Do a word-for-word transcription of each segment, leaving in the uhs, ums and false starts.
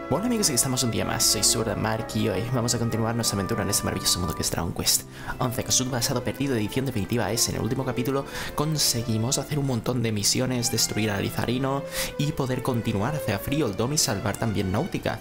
Hola amigos, aquí estamos un día más, soy Sword Mark y hoy vamos a continuar nuestra aventura en este maravilloso mundo que es Dragon Quest once, Kosud Basado Perdido, edición definitiva es. En el último capítulo conseguimos hacer un montón de misiones, destruir a Lizarino y poder continuar hacia Frioldom y salvar también Náutica.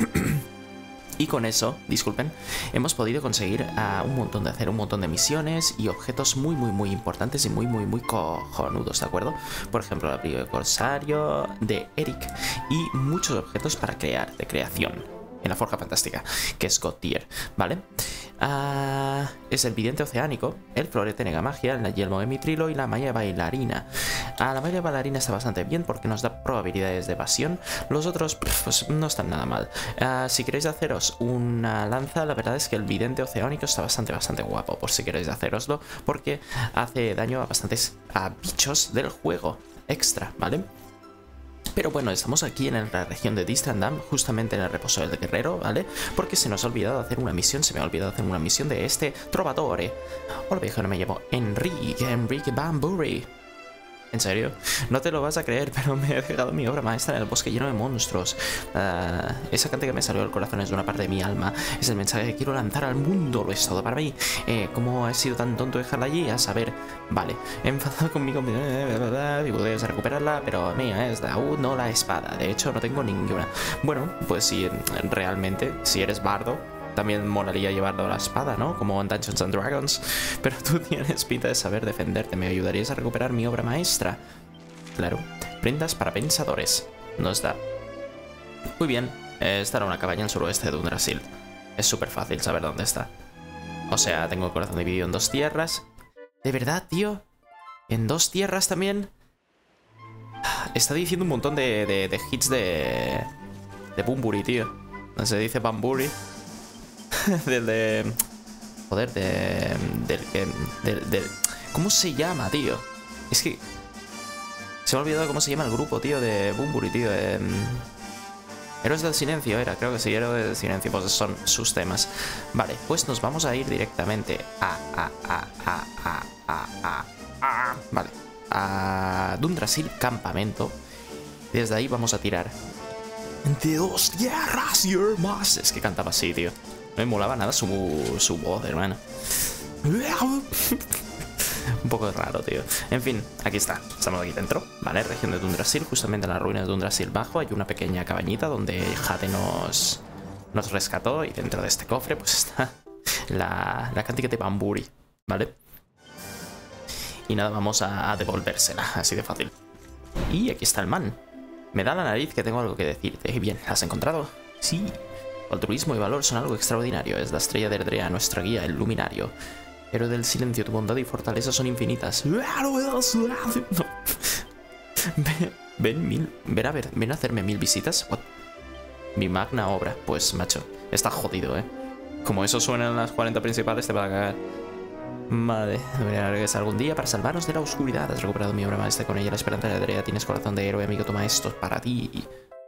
Y con eso, disculpen, hemos podido conseguir uh, un montón de hacer un montón de misiones y objetos muy muy muy importantes y muy muy muy cojonudos, ¿de acuerdo? Por ejemplo, el abrigo de corsario de Eric y muchos objetos para crear, de creación, en la Forja Fantástica, que es God Tier, ¿vale? Uh, es el vidente oceánico, el florete nega magia, el yelmo de mitrilo y la malla bailarina. Uh, la malla bailarina está bastante bien porque nos da probabilidades de evasión. Los otros pues no están nada mal. Uh, si queréis haceros una lanza, la verdad es que el vidente oceánico está bastante bastante guapo, por si queréis haceroslo, porque hace daño a bastantes a bichos del juego extra, ¿vale? Pero bueno, estamos aquí en la región de Distrandam, justamente en el reposo del guerrero, ¿vale? Porque se nos ha olvidado hacer una misión, se me ha olvidado hacer una misión de este trovadore. Hola viejo, no me llamo Enrique, Enrique Bamburi. ¿En serio? No te lo vas a creer, pero me he dejado mi obra maestra en el bosque lleno de monstruos. Uh, esa cante que me salió del corazón es de una parte de mi alma. Es el mensaje que quiero lanzar al mundo. Lo es todo para mí. Eh, ¿Cómo he sido tan tonto dejarla allí? A saber. Vale. He enfadado conmigo y puedes recuperarla, pero mía es aún no la espada. De hecho, no tengo ninguna. Bueno, pues si realmente, si eres bardo, también molaría llevarlo a la espada, ¿no? Como en Dungeons and Dragons. Pero tú tienes pinta de saber defenderte. ¿Me ayudarías a recuperar mi obra maestra? Claro. Prendas para pensadores. Nos da. Muy bien. Esta era una cabaña al suroeste de Dundrasil. Es súper fácil saber dónde está. O sea, tengo el corazón dividido en dos tierras. ¿De verdad, tío? ¿En dos tierras también? Está diciendo un montón de, de, de hits de... De Bumburi, tío. No se dice Bamburi. del de... Joder, de... Del que... Del, del... ¿Cómo se llama, tío? Es que... Se me ha olvidado cómo se llama el grupo, tío, de Bumburi, tío. Eh... Héroes del Silencio era, creo que sí, Héroes del Silencio, pues son sus temas. Vale, pues nos vamos a ir directamente a... a, a, a, a, a, a, a vale. A Dundrasil Campamento. Desde ahí vamos a tirar de dos tierras y más. Es que cantaba así, tío. No me molaba nada su, su voz, hermano. Un poco raro, tío. En fin, aquí está. Estamos aquí dentro, ¿vale? Región de Dundrasil, justamente en la ruina de Dundrasil bajo. Hay una pequeña cabañita donde Jade nos, nos rescató. Y dentro de este cofre, pues está la, la cántica de Bamburi, ¿vale? Y nada, vamos a, a devolvérsela, así de fácil. Y aquí está el man. Me da la nariz que tengo algo que decirte. Bien, ¿la has encontrado? Sí. Altruismo y valor son algo extraordinario. Es la estrella de Erdrea, nuestra guía, el luminario. Héroe del silencio, tu bondad y fortaleza son infinitas. Ven, ven, mil, ven a ver, ven a hacerme mil visitas. What? Mi magna obra. Pues, macho, está jodido, ¿eh? Como eso suena en las cuarenta principales, te va a cagar. Madre, debería regresar algún día para salvarnos de la oscuridad. Has recuperado mi obra maestra, con ella la esperanza de Erdrea. Tienes corazón de héroe, amigo, toma esto para ti.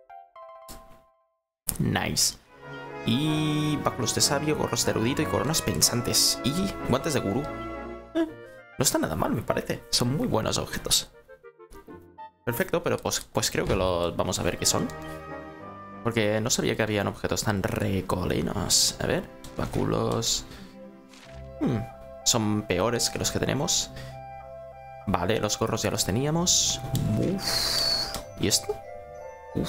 Nice. Y báculos de sabio, gorros de erudito y coronas pensantes. Y guantes de gurú. Eh, no está nada mal, me parece. Son muy buenos objetos. Perfecto, pero pues, pues creo que los vamos a ver qué son. Porque no sabía que habían objetos tan recolinos. A ver, báculos... Hmm, son peores que los que tenemos. Vale, los gorros ya los teníamos. Uf. ¿Y esto? Uf.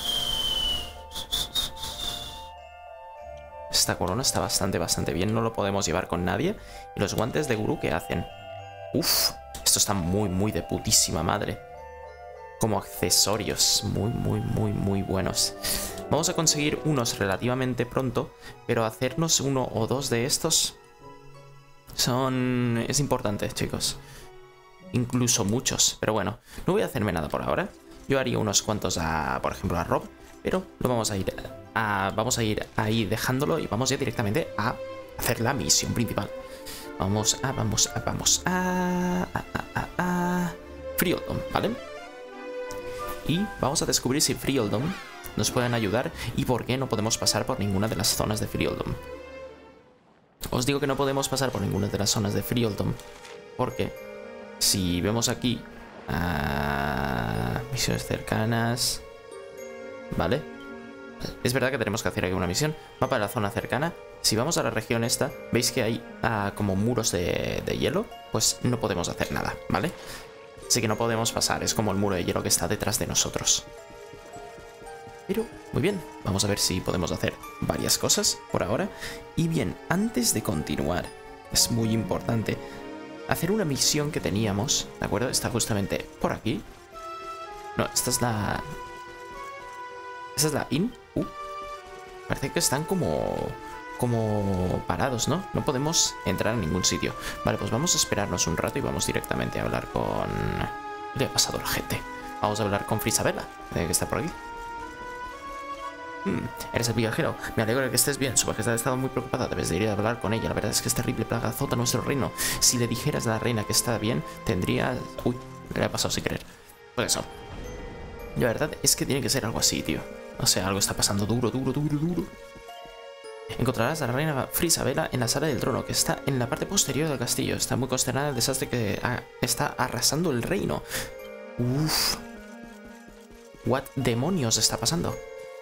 Esta corona está bastante, bastante bien. No lo podemos llevar con nadie. Y los guantes de gurú, ¿qué hacen? Uf, esto está muy, muy de putísima madre. Como accesorios. Muy, muy, muy, muy buenos. Vamos a conseguir unos relativamente pronto. Pero hacernos uno o dos de estos son... es importante, chicos. Incluso muchos. Pero bueno, no voy a hacerme nada por ahora. Yo haría unos cuantos a, por ejemplo, a Rob. Pero lo vamos a ir... A, vamos a ir ahí dejándolo y vamos ya directamente a hacer la misión principal. Vamos a, vamos a, vamos a... a, a, a, a Frioldom, ¿vale? Y vamos a descubrir si Frioldom nos pueden ayudar y por qué no podemos pasar por ninguna de las zonas de Frioldom. Os digo que no podemos pasar por ninguna de las zonas de Frioldom porque si vemos aquí uh, misiones cercanas, ¿vale? Es verdad que tenemos que hacer aquí una misión. Mapa de la zona cercana. Si vamos a la región esta, veis que hay ah, como muros de, de hielo. Pues no podemos hacer nada, ¿vale? Así que no podemos pasar. Es como el muro de hielo que está detrás de nosotros. Pero, muy bien. Vamos a ver si podemos hacer varias cosas por ahora. Y bien, antes de continuar, es muy importante hacer una misión que teníamos, ¿de acuerdo? Está justamente por aquí. No, esta es la... Esta es la in. Uh, parece que están como... Como parados, ¿no? No podemos entrar a ningún sitio. Vale, pues vamos a esperarnos un rato y vamos directamente a hablar con... ¿Qué le ha pasado a la gente? Vamos a hablar con Frisabela, que está por aquí. Hmm, eres el viajero. Me alegro de que estés bien. Su majestad ha estado muy preocupada. Debes de ir a hablar con ella. La verdad es que esta terrible plaga azota nuestro reino. Si le dijeras a la reina que está bien, tendría... Uy, le ha pasado sin querer. Pues eso. La verdad es que tiene que ser algo así, tío. O sea, algo está pasando duro, duro, duro, duro. Encontrarás a la reina Frisabela en la sala del trono, que está en la parte posterior del castillo. Está muy consternada del desastre que ha... está arrasando el reino. Uff. ¿What demonios está pasando?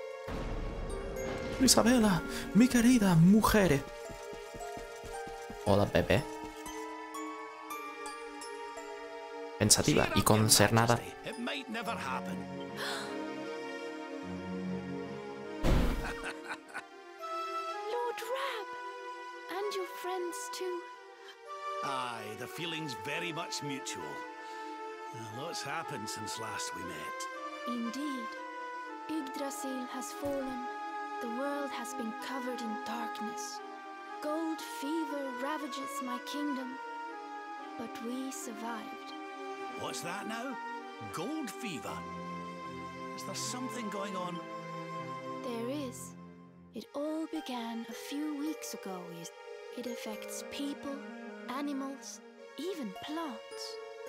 Frisabela, mi querida mujer. Hola, Pepe. Pensativa y concernada. Lord Rab, and your friends too. Aye, the feeling's very much mutual. A lot's happened since last we met. Indeed, Yggdrasil has fallen. The world has been covered in darkness. Gold fever ravages my kingdom, but we survived. What's that now? Gold fever? Is there something going on? There is. It all began a few weeks ago. It affects people, animals, even plants.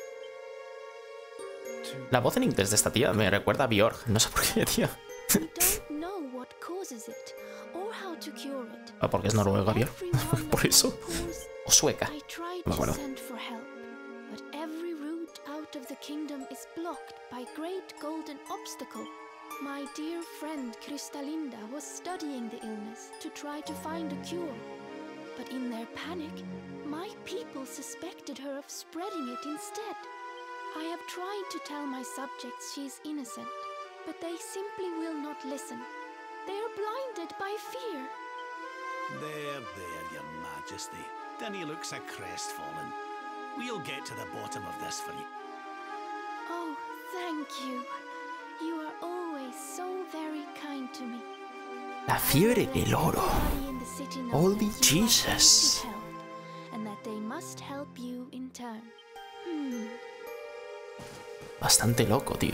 La voz en inglés de esta tía me recuerda a Björk. No sé por qué, tío. We don't know what causes it or how to cure it. Ah, porque es noruega, Björk. Por eso. O sueca. I tried No me to acuerdo. send for help, but every route out of the kingdom is blocked by great golden obstacle. My dear friend Kristalinda was studying the illness to try to find a cure, but in their panic, my people suspected her of spreading it instead. I have tried to tell my subjects she is innocent, but they simply will not listen. They are blinded by fear. There, there, your majesty. Dinny looks a crestfallen. We'll get to the bottom of this for you. Oh, thank you. You are always so very kind to me. La fiebre del oro. Holy Jesus. And that they must help you in turn. Hmm. Bastante loco, tío.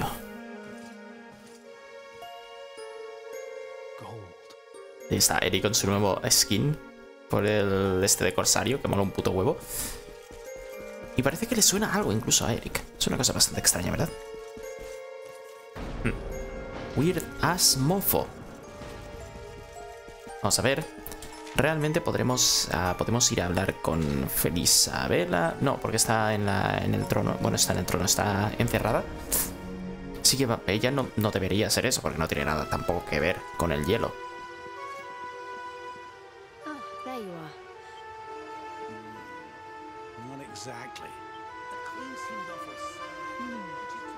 Ahí está Eric con su nuevo skin por el este de corsario, que mola un puto huevo. Y parece que le suena algo incluso a Eric. Es una cosa bastante extraña, ¿verdad? Hmm. Weird as mofo. Vamos a ver. Realmente podremos, uh, podemos ir a hablar con Frisabela. No, porque está en, la, en el trono. Bueno, está en el trono, está encerrada. Así que ella no, no debería ser eso, porque no tiene nada tampoco que ver con el hielo. Oh, there you are. Mm, not exactly. The queen seemed awful sad. Hmm.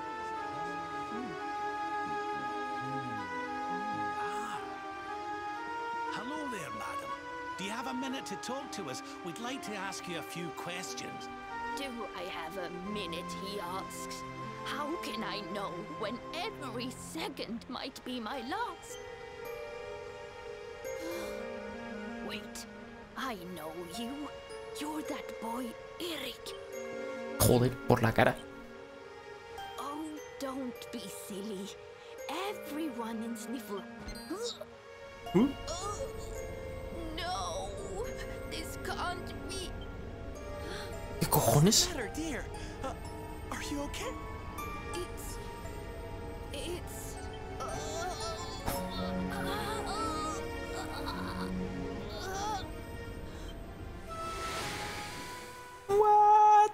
Ah. Hello there, madam. Do you have a minute to talk to us? We'd like to ask you a few questions. Do I have a minute, he asks. How can I know when every second might be my last? Wait, I know you. You're that boy, Eric. Joder, por la cara. Oh, don't be silly. Everyone in Sniffle... ¿Mm? No, this can't be. ¿Qué cojones? Better, dear. Uh, are you okay? It's... It's... What?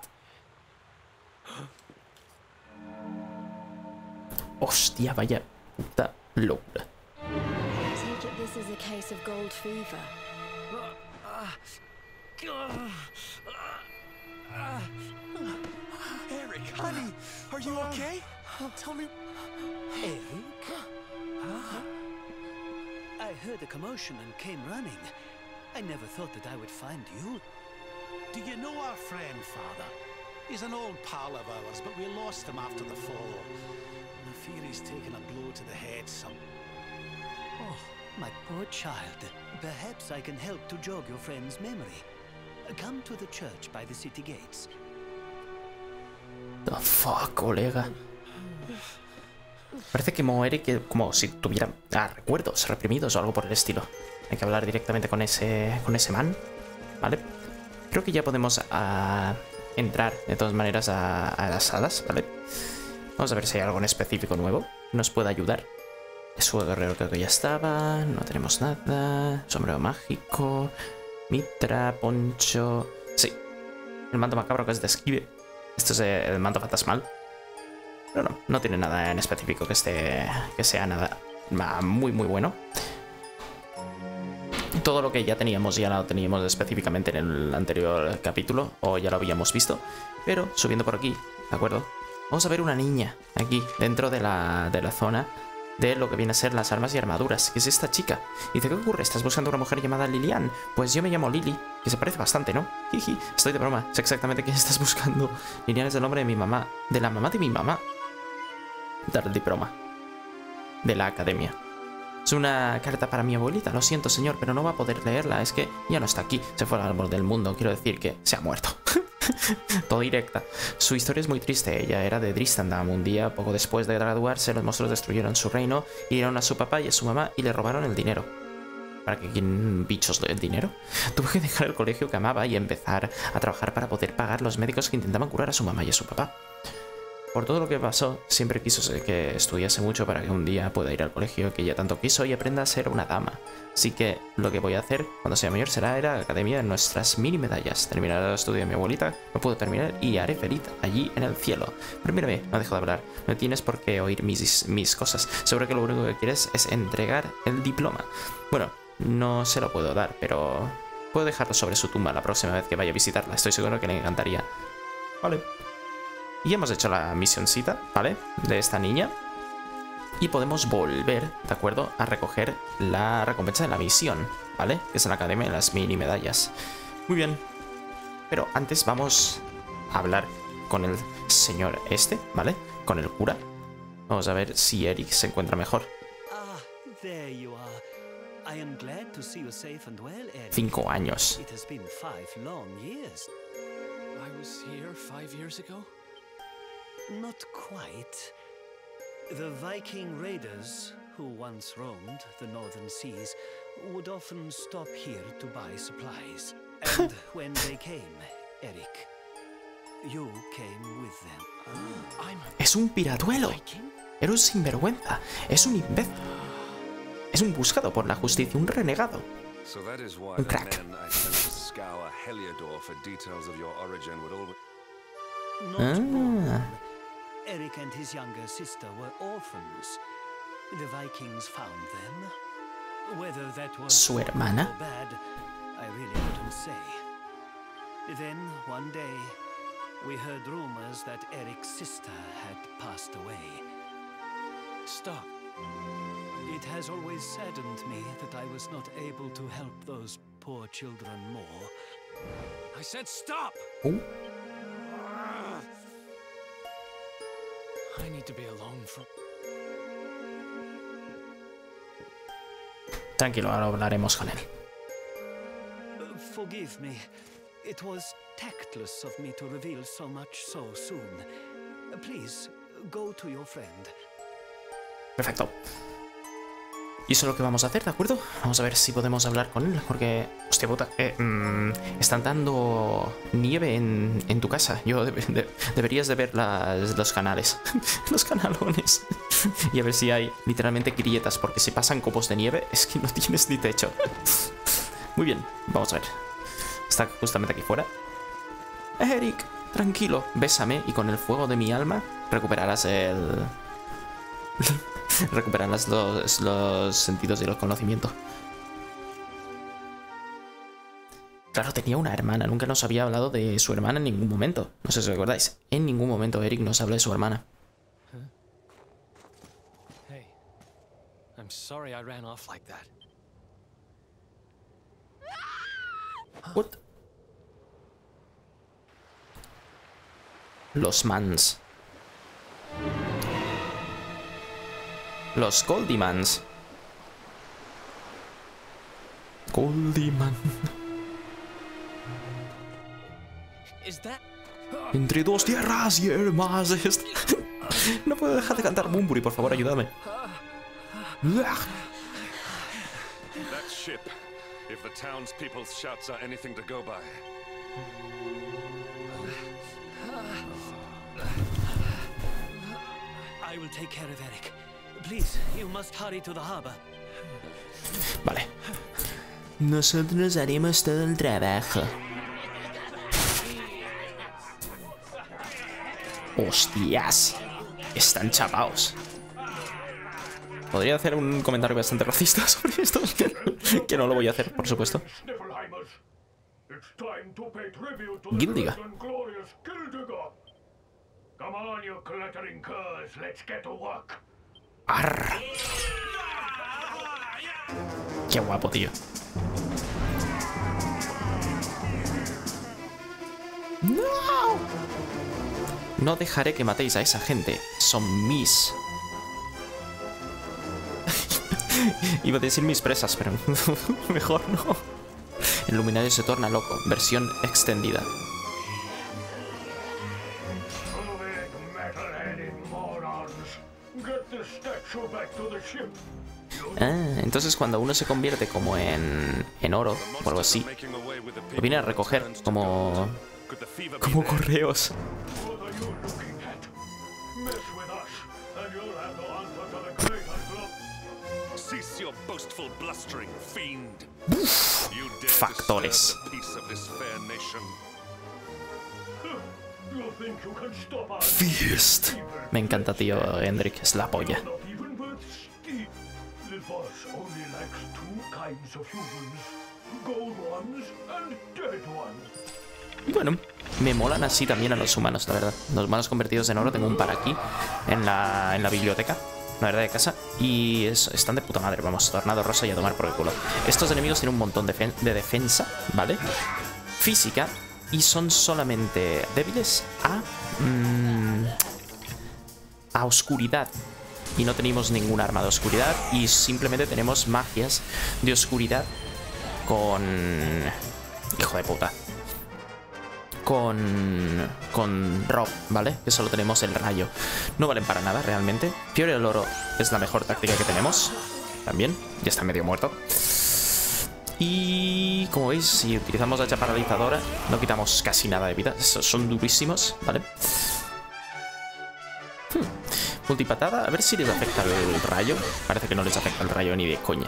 Hostia, vaya puta locura. This is a case of gold fever. Eric, honey, are you okay? Tell me... Eric? Huh? I heard a commotion and came running. I never thought that I would find you. Do you know our friend, Father? He's an old pal of ours, but we lost him after the fall. And I fear he's taken a blow to the head, some. Oh, my poor child. Perhaps I can help to jog your friend's memory. Come to the church by the city gates. The fuck, colega. Parece que como Eric, como si tuviera ah, recuerdos reprimidos o algo por el estilo. Hay que hablar directamente con ese, con ese man, ¿vale? Creo que ya podemos uh, entrar de todas maneras a, a las salas, ¿vale? Vamos a ver si hay algo en específico nuevo que nos pueda ayudar. Escudo guerrero creo que ya estaba. No tenemos nada. Sombrero mágico. Mitra, poncho... Sí. El manto macabro que es de esquive. Esto es el manto fantasmal. Pero no, no tiene nada en específico que esté, que sea nada muy muy bueno. Todo lo que ya teníamos ya lo teníamos específicamente en el anterior capítulo, o ya lo habíamos visto. Pero subiendo por aquí, ¿de acuerdo? Vamos a ver una niña aquí, dentro de la, de la zona de lo que viene a ser las armas y armaduras. ¿Qué es esta chica? Dice, ¿qué ocurre? ¿Estás buscando a una mujer llamada Lilian? Pues yo me llamo Lily, que se parece bastante, ¿no? Jiji, estoy de broma, sé exactamente quién estás buscando. Lilian es el nombre de mi mamá, de la mamá de mi mamá. Dar el diploma de la academia. Es una carta para mi abuelita, lo siento señor, pero no va a poder leerla, es que ya no está aquí, se fue al árbol del mundo, quiero decir que se ha muerto. Todo directa. Su historia es muy triste, ella era de Dristandam. Un día, poco después de graduarse, los monstruos destruyeron su reino, hirieron a su papá y a su mamá y le robaron el dinero. ¿Para que quién bichos le den dinero? Tuvo que dejar el colegio que amaba y empezar a trabajar para poder pagar los médicos que intentaban curar a su mamá y a su papá. Por todo lo que pasó, siempre quiso que estudiase mucho para que un día pueda ir al colegio que ella tanto quiso y aprenda a ser una dama. Así que lo que voy a hacer cuando sea mayor será ir a la academia de nuestras mini medallas. Terminaré el estudio de mi abuelita, no puedo terminar y haré feliz allí en el cielo. Pero mírame, no dejo de hablar, no tienes por qué oír mis, mis cosas. Seguro que lo único que quieres es entregar el diploma. Bueno, no se lo puedo dar, pero puedo dejarlo sobre su tumba la próxima vez que vaya a visitarla. Estoy seguro que le encantaría. Vale. Y hemos hecho la misioncita, ¿vale? De esta niña. Y podemos volver, ¿de acuerdo? A recoger la recompensa de la misión, ¿vale? Que es en la academia de las mini medallas. Muy bien. Pero antes vamos a hablar con el señor este, ¿vale? Con el cura. Vamos a ver si Eric se encuentra mejor. Ah, there you are. I am glad to see you safe and well, Eric. Cinco años. It has been five long years. I was here five years ago? Not quite. The Viking raiders, who once roamed the northern seas, would often stop here to buy supplies. And when they came, Eric, you came with them. Oh, I'm a Es un piratuelo. Viking? Era un sinvergüenza. Es un imbécil. Es un buscado por la justicia, un renegado. So that is why Un the crack. men I sent to scour Heliodor for details of your origin would always... Not Ah. born. Eric and his younger sister were orphans. The Vikings found them. Whether that was Su hermana. good or bad, I really couldn't say. Then, one day, we heard rumors that Eric's sister had passed away. Stop. It has always saddened me that I was not able to help those poor children more. I said stop! Uh, I need to be alone for... tranquilo, ahora hablaremos con él. Uh, forgive me. It was tactless of me to reveal so much so soon. Uh, please, go to your friend. Perfecto. Y eso es lo que vamos a hacer, ¿de acuerdo? Vamos a ver si podemos hablar con él, porque... Hostia puta, eh, mmm, están dando nieve en, en tu casa. Yo de, de, deberías de ver las, los canales, los canalones. Y a ver si hay literalmente grietas, porque si pasan copos de nieve es que no tienes ni techo. Muy bien, vamos a ver. Está justamente aquí fuera. Eric, tranquilo, bésame y con el fuego de mi alma recuperarás el... Recuperan las dos, los sentidos y los conocimientos. Claro, tenía una hermana. Nunca nos había hablado de su hermana en ningún momento. No sé si os recordáis. En ningún momento Eric nos habla de su hermana. Hey, I'm sorry I ran off like that. What? Los Mans. Los Goldimans. Goldiman. Is that... Entre dos tierras y hermas. No puedo dejar de cantar Bunbury, por favor, ayúdame. That ship, if the townspeople's shouts are anything to go by. I will take care of Eric. Please, you must hurry to the harbor. Vale. Nosotros haremos todo el trabajo. Hostias. Están chapaos. Podría hacer un comentario bastante racista sobre esto, que no lo voy a hacer, por supuesto. Gildiga. Arr. Qué guapo, tío. No. No dejaré que matéis a esa gente. Son mis... Iba a decir mis presas, pero mejor no. El luminario se torna loco. Versión extendida. Ah, entonces cuando uno se convierte como en, en oro o algo así, lo viene a recoger como, como correos. Uf, factores. Feast. Me encanta, tío. Hendrik es la polla. Y bueno, me molan así también a los humanos, la verdad. Los humanos convertidos en oro, tengo un par aquí en la, en la biblioteca, la verdad, de casa. Y es, están de puta madre, vamos, tornado rosa y a tomar por el culo. Estos enemigos tienen un montón de, de defensa, ¿vale? Física. Y son solamente débiles a... Mmm, a oscuridad. Y no tenemos ningún arma de oscuridad. Y simplemente tenemos magias de oscuridad con... Hijo de puta. Con... Con Rob, ¿vale? Que solo tenemos el rayo. No valen para nada, realmente. Fiore al oro es la mejor táctica que tenemos. También. Ya está medio muerto. Y... Como veis, si utilizamos la hacha paralizadora, no quitamos casi nada de vida. Son durísimos, ¿vale? Hmm. Multipatada, a ver si les afecta el rayo. Parece que no les afecta el rayo ni de coña.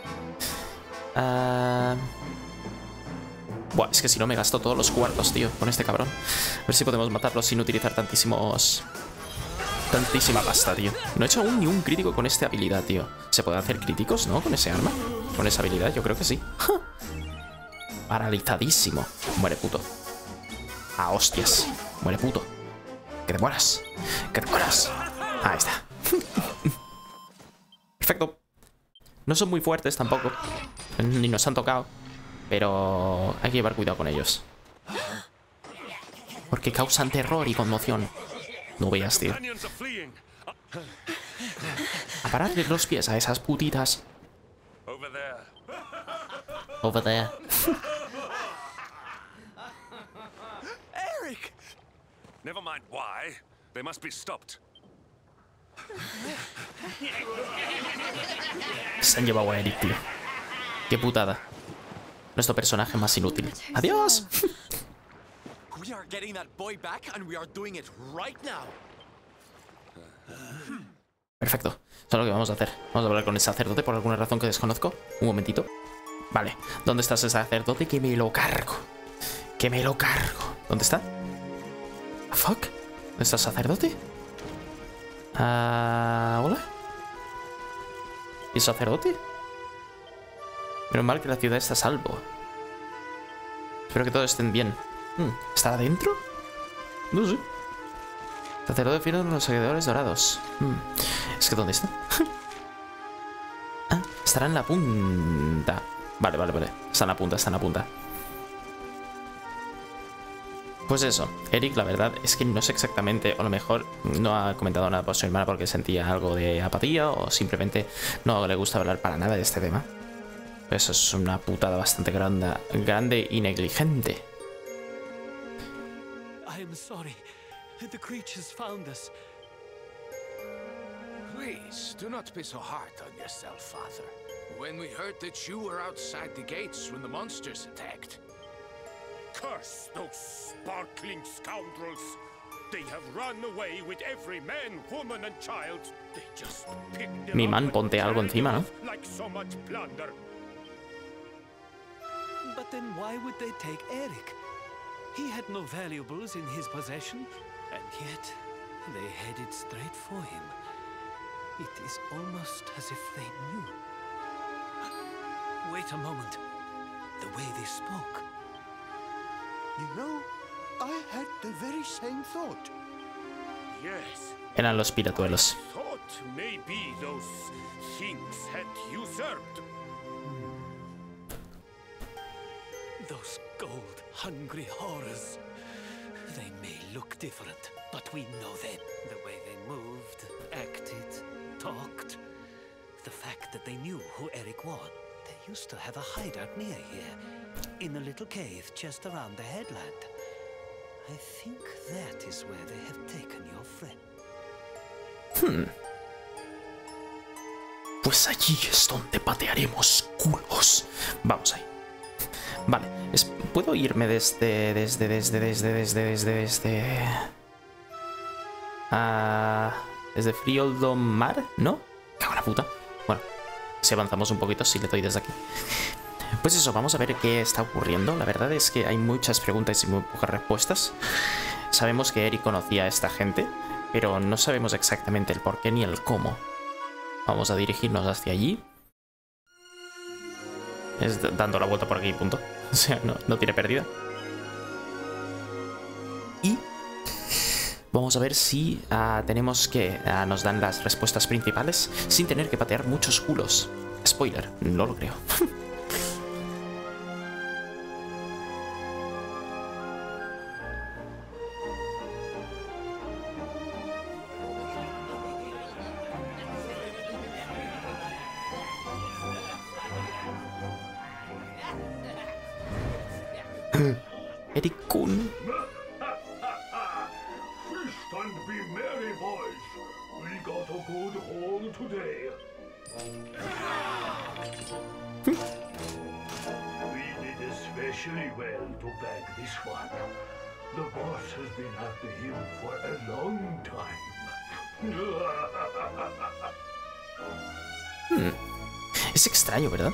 Uh... Buah, es que si no me gasto todos los cuartos, tío, con este cabrón. A ver si podemos matarlo sin utilizar tantísimos... Tantísima pasta, tío. No he hecho aún ni un crítico con esta habilidad, tío. ¿Se puede hacer críticos, no? Con ese arma. Con esa habilidad, yo creo que sí. ¡Ja! Paralizadísimo. Muere puto. Ah, hostias. Muere puto. Que te mueras. Que te mueras. Ahí está. Perfecto. No son muy fuertes tampoco. Ni nos han tocado. Pero hay que llevar cuidado con ellos. Porque causan terror y conmoción. No veas, tío. A pararle los pies a esas putitas. Over there. Eric! Never mind why. They must be stopped. Se han llevado a Eric, tío. Qué putada. Nuestro personaje más inútil. ¡Adiós! We are getting that boy back and we are doing it right now. Perfecto. Eso es lo que vamos a hacer. Vamos a hablar con el sacerdote por alguna razón que desconozco. Un momentito. Vale. ¿Dónde está ese sacerdote? Que me lo cargo. Que me lo cargo. ¿Dónde está? ¿Fuck? ¿Dónde está el sacerdote? Uh, ¿Hola? ¿Y el sacerdote? Menos mal que la ciudad está a salvo. Espero que todos estén bien. Hmm, ¿Está adentro? No sé. Sacerdote fiel de los seguidores dorados. Hmm. Es que ¿dónde está? Ah, estará en la punta. Vale, vale, vale. Está en la punta, está en la punta. Pues eso, Eric, la verdad es que no sé exactamente, o a lo mejor no ha comentado nada por su hermana porque sentía algo de apatía o simplemente no le gusta hablar para nada de este tema. Eso es una putada bastante grande, grande y negligente. I am sorry. The creatures found us. Please, do not be so hard on yourself, Father. When we heard that you were outside the gates when the monsters attacked. Curse those sparkling scoundrels! They have run away with every man, woman, and child. They just picked them Mi up man, and ponte algo carried encima, them ¿no? off like so much plunder. But then why would they take Eric? He had no valuables in his possession, and yet they headed straight for him. It is almost as if they knew. Wait a moment. The way they spoke. You know, I had the very same thought. Yes. Eran los piratuelos. Thought maybe those things had usurped. Those gold-hungry horrors. They may look different, but we know them. The way they moved, acted, talked. The fact that they knew who Eric was. They used to have a hideout near here, in a little cave just around the headland. I think that is where they have taken your friend. Hmm. Pues allí es donde patearemos culos. Vamos ahí. Vale, es, ¿puedo irme desde, desde, desde, desde, desde, desde, desde... Ah, desde Frioldomar, ¿no? Cago en la puta. Bueno, si avanzamos un poquito, sí le doy desde aquí. Pues eso, vamos a ver qué está ocurriendo. La verdad es que hay muchas preguntas y muy pocas respuestas. Sabemos que Eric conocía a esta gente, pero no sabemos exactamente el por qué ni el cómo. Vamos a dirigirnos hacia allí. Es dando la vuelta por aquí, punto. O sea, no, no tiene pérdida. Y vamos a ver si uh, tenemos que uh, nos dan las respuestas principales sin tener que patear muchos culos. Spoiler, no lo creo. Eric-kun. Feast and be merry, boys. We got a good haul today. We did especially well to bag this one. The boss has been after him for a long time. Hmm. Es extraño, ¿verdad?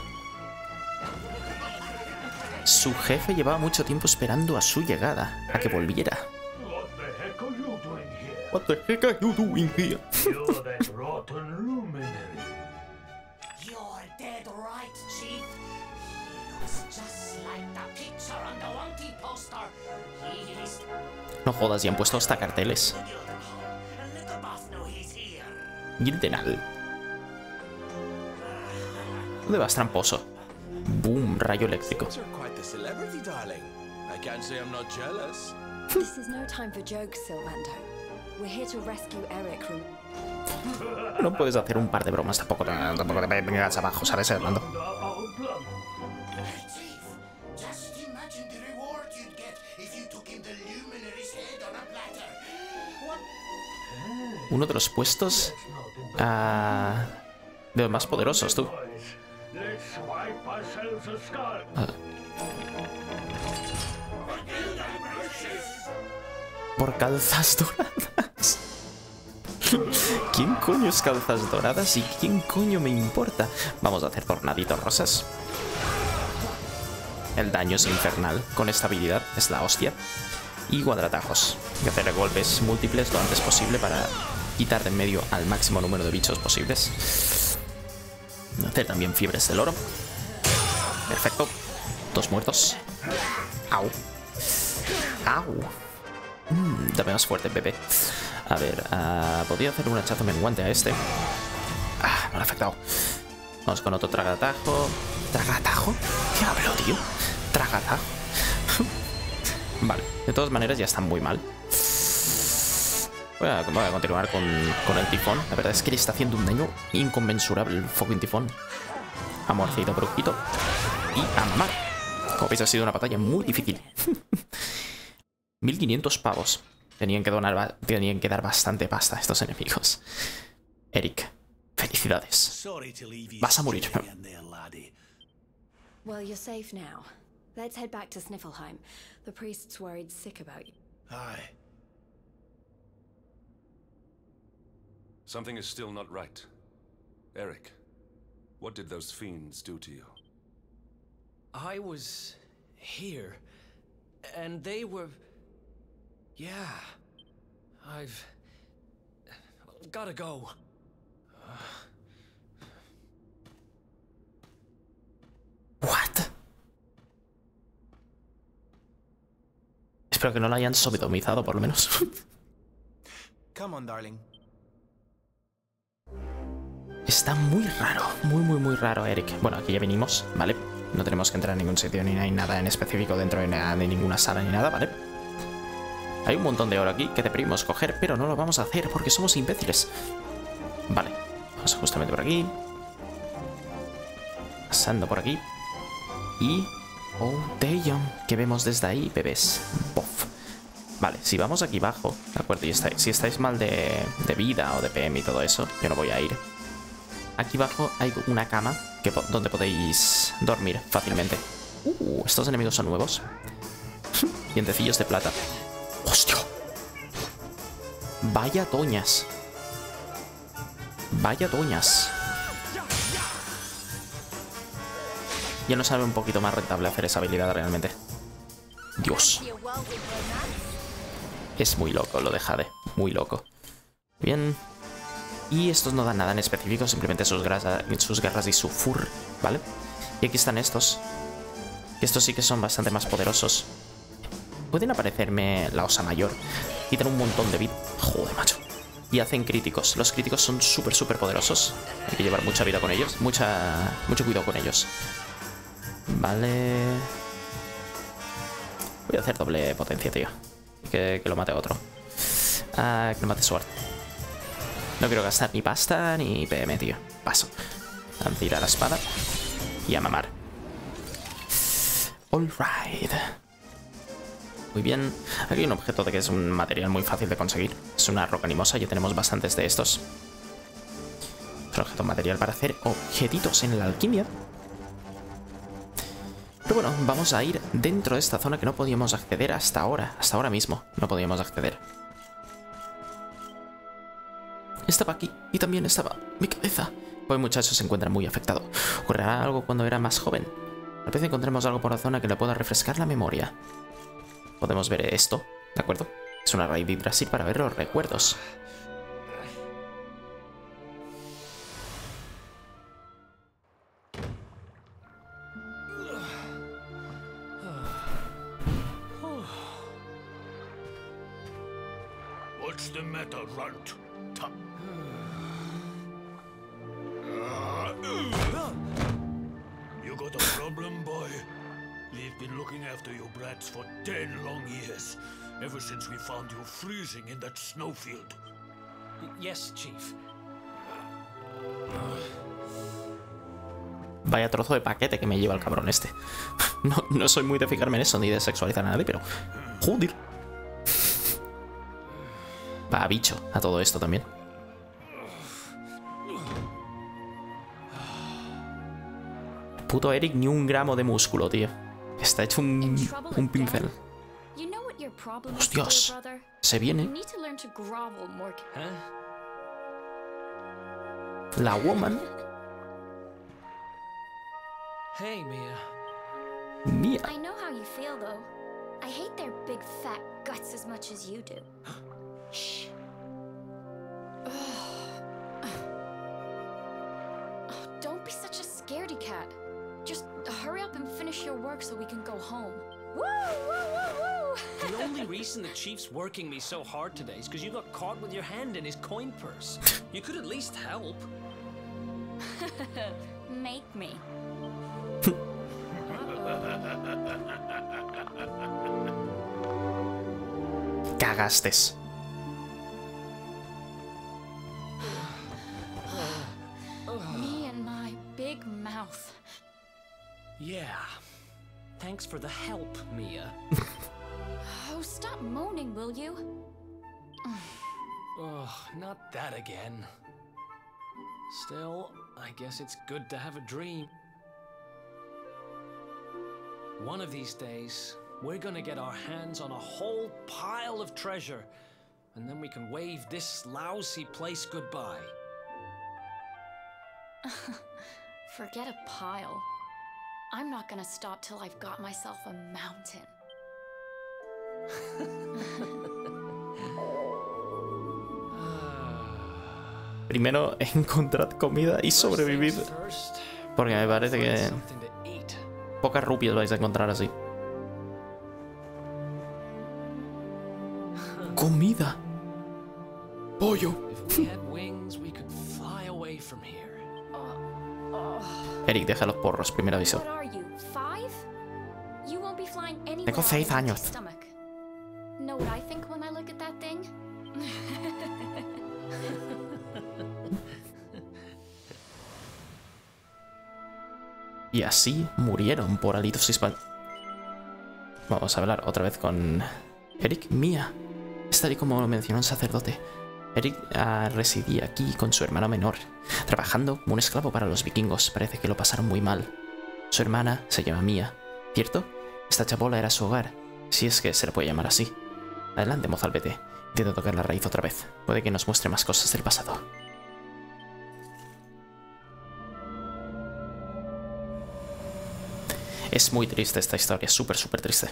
Su jefe llevaba mucho tiempo esperando a su llegada, a que volviera. What the heck are you doing here? What the heck are you doing here? You're that rotten luminary. You're dead right, Chief. He looks just like the picture on the wanted poster. He is... No jodas, ya han puesto hasta carteles. Let the boss know he's here. Gildenal. ¿Dónde vas, tramposo? Boom, rayo eléctrico. You're quite the celebrity, darling. I can't say I'm not jealous. This is no time for jokes, Sylvando. We're here to rescue Eric from... No puedes hacer un par de bromas, tampoco te, tampoco te vengas abajo, ¿sabes, Armando? Chief, just imagine the reward you'd get if you took him the luminary's head on a platter. What? Uno de los puestos uh, de los más poderosos, tú. Let's wipe ourselves a skull. Uh. Por calzas doradas. ¿Quién coño es calzas doradas y quién coño me importa? Vamos a hacer tornaditos rosas. El daño es infernal. Con esta habilidad es la hostia. Y cuadratajos. Hay que hacer golpes múltiples lo antes posible para quitar de en medio al máximo número de bichos posibles. Hacer también fiebres del oro. Perfecto. Dos muertos. Au. Au. Mm, dame más fuerte, bebé. A ver, uh, podría hacer un hachazo menguante a este. Ah, no le ha afectado. Vamos con otro tragatajo. ¿Tragatajo? ¿Qué hablo, tío? Tragatajo. Vale, de todas maneras ya está muy mal. Voy a, voy a continuar con, con el tifón. La verdad es que le está haciendo un daño inconmensurable el fucking tifón. Amorcito, brujito. Y a mamar. Como veis, ha sido una batalla muy difícil. mil quinientos pavos. Tenían que, donar, tenían que dar bastante pasta a estos enemigos. Eric, felicidades. Vas a morir. Well, you're safe now. Let's head back to Sniffelheim. The priest's worried sick about you. Aye. Something is still not right. Eric, what did those fiends do to you? I was here, and they were... Yeah, I've gotta go. What? Espero que no la hayan sodomizado, por lo menos. Come on, darling. Está muy raro, muy, muy, muy raro, Eric. Bueno, aquí ya venimos, ¿vale? No tenemos que entrar en ningún sitio ni hay nada en específico dentro de, nada, de ninguna sala ni nada, ¿vale? Hay un montón de oro aquí que deberíamos coger, pero no lo vamos a hacer porque somos imbéciles. Vale, vamos justamente por aquí. Pasando por aquí. Y... oh, damn, que vemos desde ahí, bebés. Bof. Vale, si vamos aquí abajo, ¿de acuerdo? Y estáis, si estáis mal de, de vida o de P M y todo eso, yo no voy a ir. Aquí abajo hay una cama que, donde podéis dormir fácilmente. Uh, estos enemigos son nuevos. Dientecillos de plata. ¡Hostia! Vaya toñas. Vaya toñas. Ya nos sabe un poquito más rentable hacer esa habilidad realmente. Dios. Es muy loco lo de Jade. Muy loco. Bien. Y estos no dan nada en específico, simplemente sus, grasa, sus garras y su fur, ¿vale? Y aquí están estos. Estos sí que son bastante más poderosos. Pueden aparecerme la osa mayor. Quitan un montón de vida. Joder, macho. Y hacen críticos. Los críticos son súper, súper poderosos. Hay que llevar mucha vida con ellos. Mucha, mucho cuidado con ellos. Vale. Voy a hacer doble potencia, tío. Que, que lo mate otro. Ah, que lo mate Sword. No quiero gastar ni pasta ni P M, tío. Paso. A tirar la espada. Y a mamar. Alright. Muy bien. Aquí hay un objeto de que es un material muy fácil de conseguir. Es una roca animosa. Ya tenemos bastantes de estos. Es un objeto material para hacer objetitos en la alquimia. Pero bueno, vamos a ir dentro de esta zona que no podíamos acceder hasta ahora. Hasta ahora mismo no podíamos acceder. Estaba aquí y también estaba mi cabeza. Hoy muchacho se encuentra muy afectado. ¿Ocurrirá algo cuando era más joven? Tal vez encontremos algo por la zona que le pueda refrescar la memoria. Podemos ver esto, ¿de acuerdo? Es una raíz de Yggdrasil para ver los recuerdos. What's the matter, Runt? You got a problem, boy? We've been looking after you brats for ten long years, ever since we found you freezing in that snowfield. Yes, Chief. Vaya trozo de paquete que me lleva el cabrón este. No, no soy muy de fijarme en eso ni de sexualizar a nadie, pero... ¡joder! Va, bicho, a todo esto también. Puto Eric, ni un gramo de músculo, tío. Está hecho un, un pincel. ¡Hostias! Se viene. La woman. Hey, Mia. Mia. I know how you feel, though. I hate their big fat guts as much as you do. Shh. Oh, don't be such finish your work so we can go home. Woo, woo, woo, woo! The only reason the chief's working me so hard today is because you got caught with your hand in his coin purse. You could at least help. Make me. Cagastes. Me and my big mouth. Yeah. Thanks for the help, Mia. Oh, stop moaning, will you? Oh, not that again. Still, I guess it's good to have a dream. One of these days, we're gonna get our hands on a whole pile of treasure, and then we can wave this lousy place goodbye. Forget a pile. I'm not gonna stop till I've got myself a mountain. Primero encontrad comida y sobrevivid. Porque me parece que pocas rupias vais a encontrar así. Comida. Pollo. Eric, deja los porros, primer aviso. Tengo seis años. Know what I think when I look at that thing? Y así murieron por halitosis. Vamos a hablar otra vez con Eric. Mia. Es tal y como lo mencionó un sacerdote. Eric uh, residía aquí con su hermano menor, trabajando como un esclavo para los vikingos. Parece que lo pasaron muy mal. Su hermana se llama Mia, ¿cierto? Esta chabola era su hogar, si es que se le puede llamar así. Adelante, mozalbete. Intento tocar la raíz otra vez. Puede que nos muestre más cosas del pasado. Es muy triste esta historia, súper, súper triste.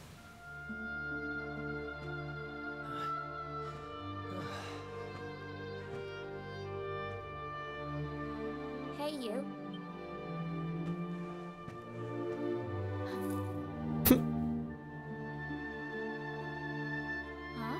Hey, you. Huh?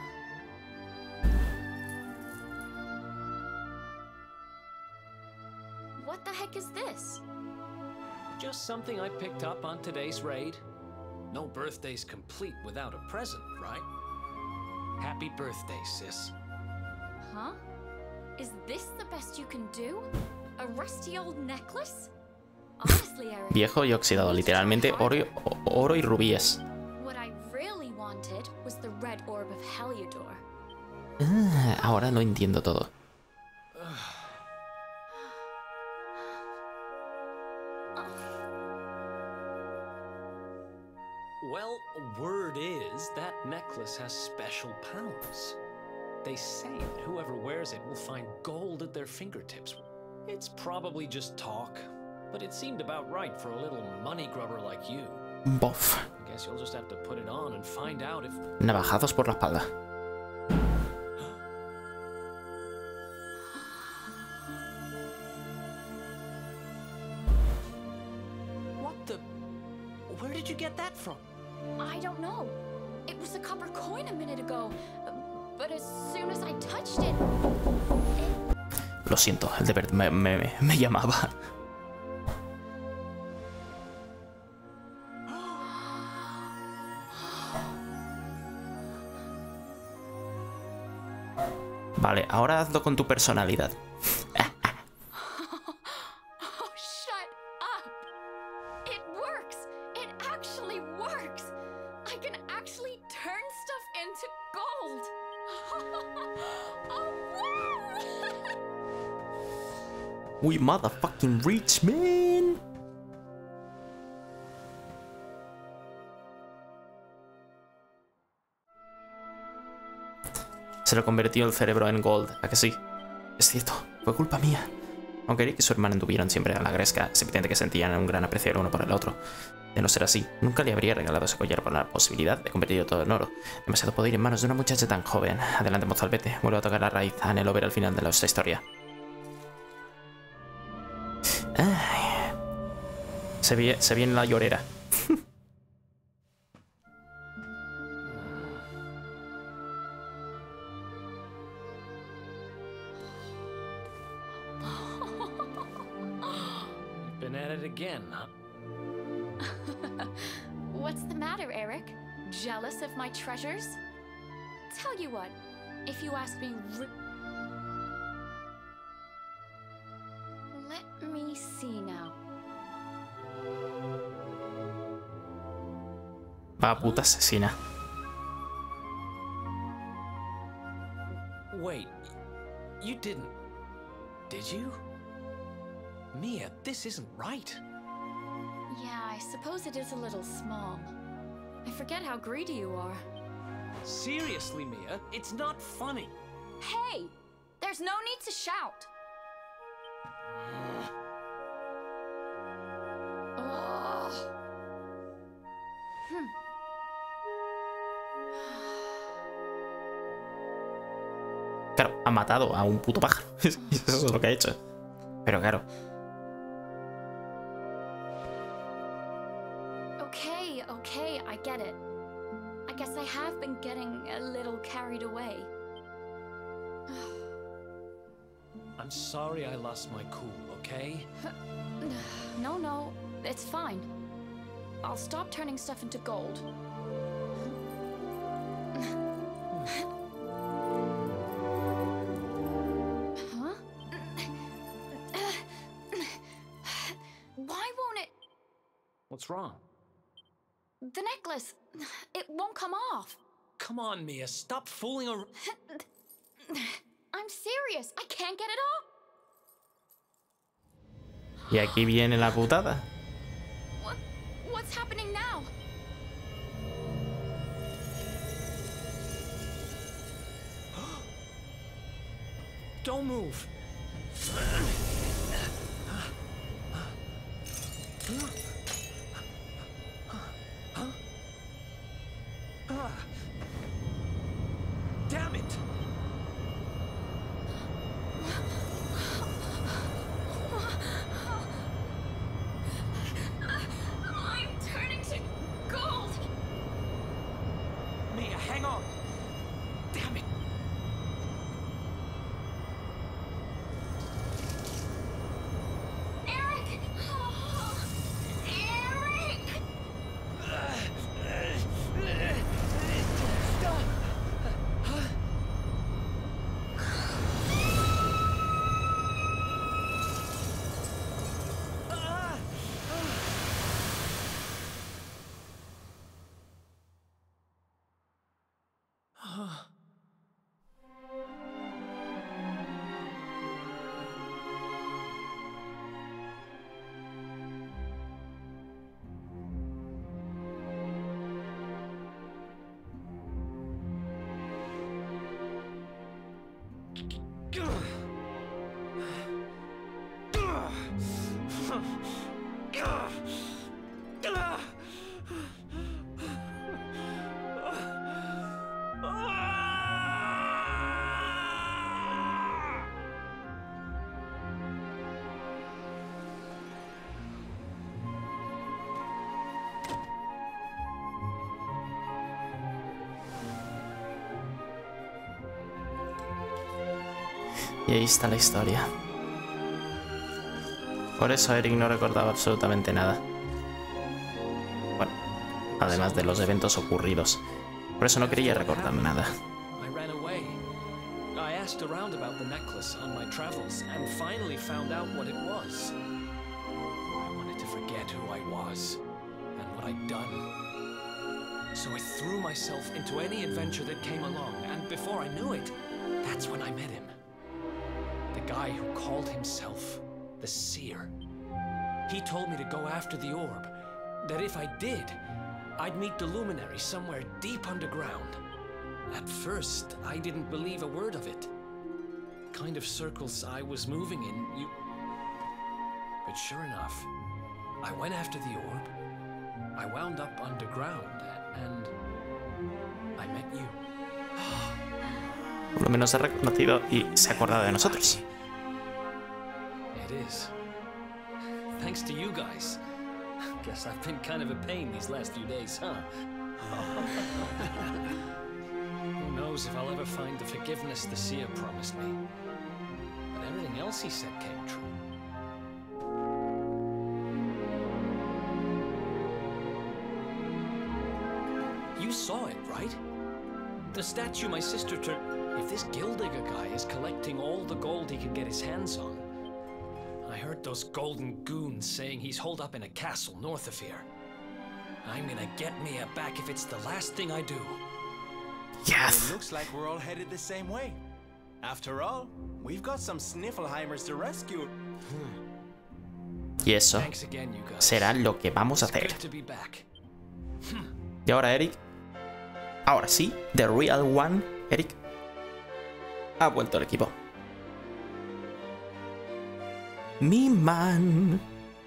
What the heck is this? Just something I picked up on today's raid. No birthday's complete without a present, right? Happy birthday, sis. Huh? Is this the best you can do? A rusty old necklace? Honestly, Eric. Viejo y oxidado, literalmente oro y, oro y rubíes. What I really wanted was the red orb of Heliodor. Ah, ahora lo entiendo todo. Well, word is that necklace has special powers. They say that whoever wears it will find gold at their fingertips. It's probably just talk, but it seemed about right for a little money grubber like you. Bof. I guess you'll just have to put it on and find out if... Navajados por la espalda. What the... Where did you get that from? I don't know. It was a copper coin a minute ago, but as soon as I touched it... it... Lo siento, el deber me, me, me llamaba. Vale, ahora hazlo con tu personalidad. Oh, shut up! It works! It actually works! I can actually turn stuff into gold! Oh, wow! We motherfucking rich, man! Se lo convirtió el cerebro en gold, ¿a que sí? Es cierto, fue culpa mía. Aunque Eric y su hermana anduvieron siempre a la gresca, es evidente que sentían un gran aprecio el uno por el otro. De no ser así, nunca le habría regalado ese collar por la posibilidad de convertirlo todo en oro. Demasiado poder en manos de una muchacha tan joven. Adelante, mozalbete, vuelvo a tocar la raíz. Anhelo ver el final de esta historia. Ay. Se, vi se viene la llorera. huh? What's the matter, Eric? Jealous of my treasures? Tell you what, if you ask me r- Let me see now. Va, puta asesina. Wait, you didn't... Did you? Mia, this isn't right. Yeah, I suppose it is a little small. I forget how greedy you are. Seriously, Mia, it's not funny. Hey! There's no need to shout! Ugh. Hmm. Claro, ha matado a un puto pájaro. Eso es lo que ha hecho. Pero claro. Okay, okay, I get it. I guess I have been getting a little carried away. I'm sorry I lost my cool, okay? No, no, it's fine. I'll stop turning stuff into gold. Huh? Why won't it? What's wrong? The necklace. It won't come off. Come on, Mia, stop fooling around. I'm serious. I can't get it off. Y aquí viene la putada. What? What's happening now? Don't move. Damn it! I'm turning to gold. Mia, hang on. Damn it. Eric! Oh, Eric! Y ahí está la historia. Por eso Eric no recordaba absolutamente nada. Bueno, además de los eventos ocurridos. Por eso no quería recordar nada. I ran away. I asked around about the necklace on my travels and finally found out what it was. I wanted to forget who I was and what I'd done. So I threw myself into any adventure that came along, and before I knew it, that's when I met him. The guy who called himself the Seer. He told me to go after the orb, that if I did, I'd meet the Luminary somewhere deep underground. At first, I didn't believe a word of it. Kind of circles I was moving in, you... But sure enough, I went after the orb, I wound up underground, and I met you. Por lo menos ha reconocido y se ha acordado de nosotros. It is. Thanks to you guys. Guess I've been kind of a pain these last few days, huh? Who knows if I'll ever find the forgiveness the Seer promised me. But everything else he said came true. You saw it, right? The statue my sister took. If this Gildigger guy is collecting all the gold he can get his hands on, I heard those golden goons saying he's holed up in a castle north of here. I'm gonna get Mia back if it's the last thing I do. Yes. It looks like we're all headed the same way. After all, we've got some Sniffelheimers to rescue. Y eso será lo que vamos a hacer. Y ahora Eric, ahora sí, The Real One, Eric, ha vuelto al equipo. Mi man.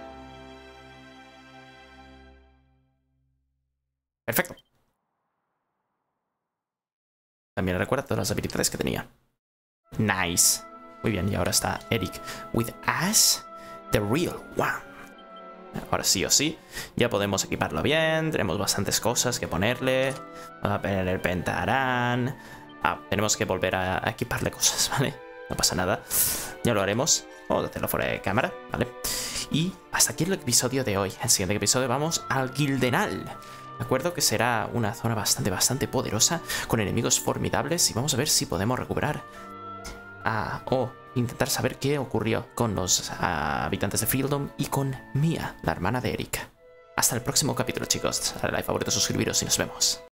Perfecto. También recuerda todas las habilidades que tenía. Nice. Muy bien, y ahora está Eric with us, The Real One. Ahora sí o sí, ya podemos equiparlo bien. Tenemos bastantes cosas que ponerle. Vamos a poner el Pentarán. Ah, tenemos que volver a, a equiparle cosas, ¿vale? No pasa nada. Ya lo haremos. Vamos a hacerlo fuera de cámara, ¿vale? Y hasta aquí el episodio de hoy. En el siguiente episodio vamos al Gildenal. De acuerdo que será una zona bastante, bastante poderosa, con enemigos formidables, y vamos a ver si podemos recuperar ah, o intentar saber qué ocurrió con los ah, habitantes de Freeldom y con Mia, la hermana de Eric. Hasta el próximo capítulo, chicos. Dale like, favorito, suscribiros y nos vemos.